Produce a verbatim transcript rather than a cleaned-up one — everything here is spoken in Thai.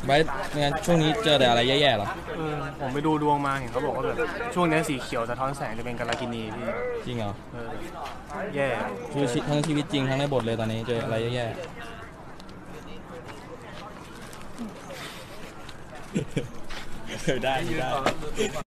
ไว้งั้นช่วงนี้เจอแต่อะไรแย่ๆหรอเออผมไปดูดวงมาเห็นเขาบอกว่าแบบช่วงนี้สีเขียวสะท้อนแสงจะเป็นกาลากินีพี่จริงเหรอเออแย่คือทั้งชีวิตจริงทั้งในบทเลยตอนนี้เจออะไรแย่ๆได้ได้